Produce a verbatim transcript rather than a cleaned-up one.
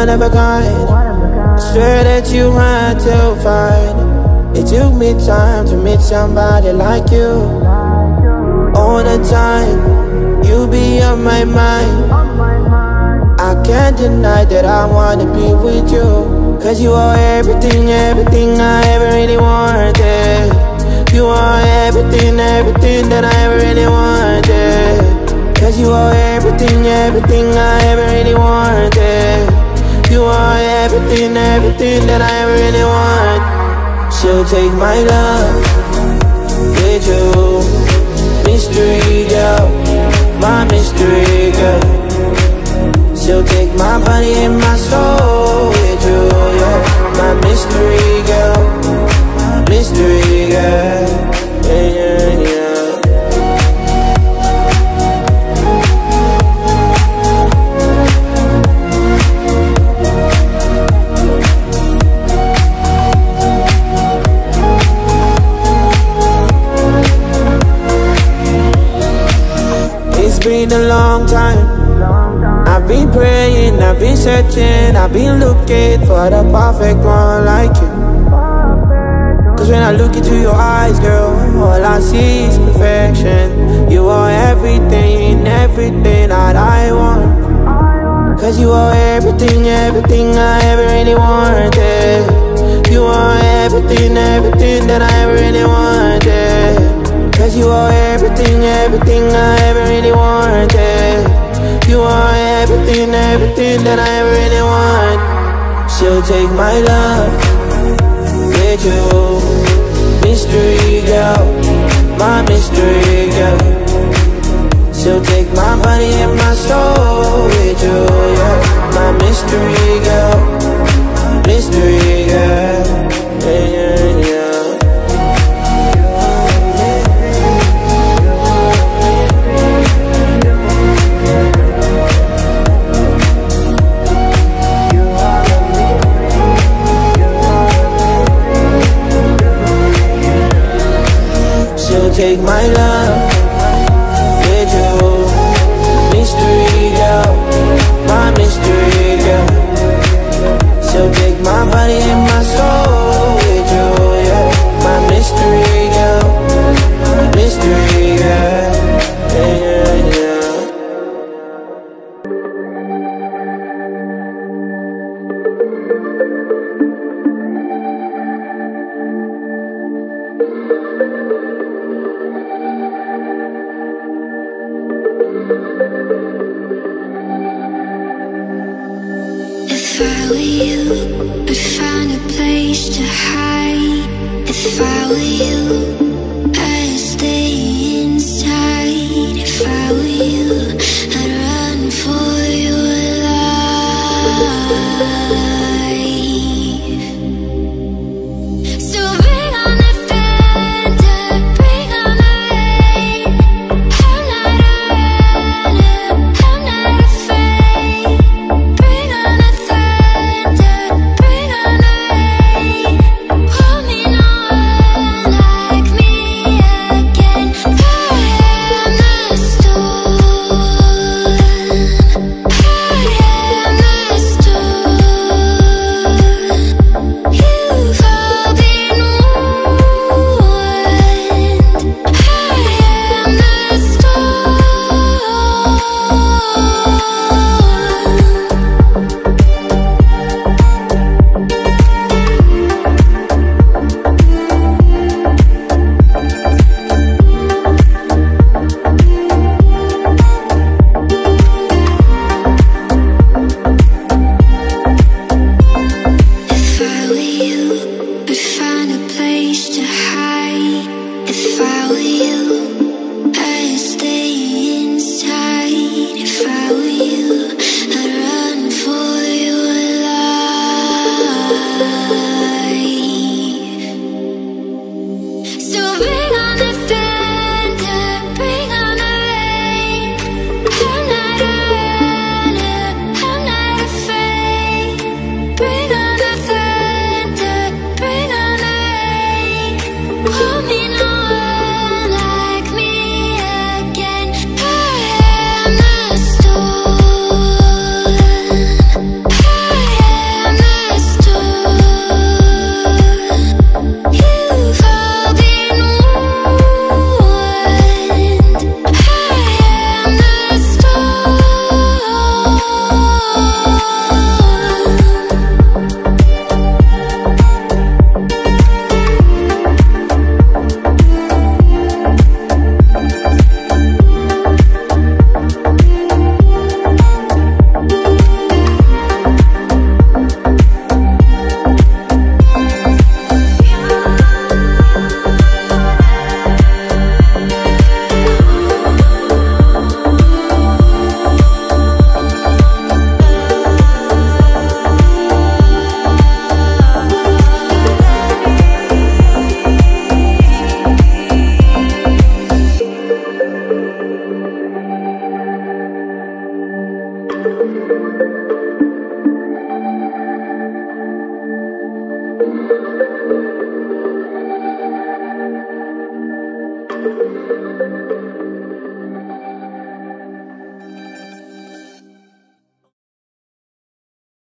one of a kind. Swear that you had to find. It took me time to meet somebody like you. All the time, you be on my mind. I can't deny that I wanna be with you. Cause you are everything, everything I ever really wanted. You are everything, everything that I ever really wanted. Cause you are everything, everything I ever really wanted. You are everything, everything that I ever really want. So take my love with you, mystery girl, my mystery girl. So take my body and my soul with you, yeah. My mystery girl, mystery girl, yeah, yeah, yeah. It's been a long time. I've been praying, I've been searching, I've been looking for the perfect one like you. Cause when I look into your eyes, girl, all I see is perfection. You are everything, everything that I want. Cause you are everything, everything I ever really wanted. You are everything, everything that I ever really wanted. Cause you are everything, everything I ever really wanted. You are everything, everything that I ever really want. So take my love with you, mystery girl, my mystery girl. So take my body and my soul with you, yeah. My mystery girl, mystery girl, yeah, yeah, yeah. Take my love with you, mystery girl, my mystery girl. So take my body and my soul with you, yeah. My mystery girl, mystery girl, yeah, yeah, yeah. If I were you, I'd find a place to hide. If I were you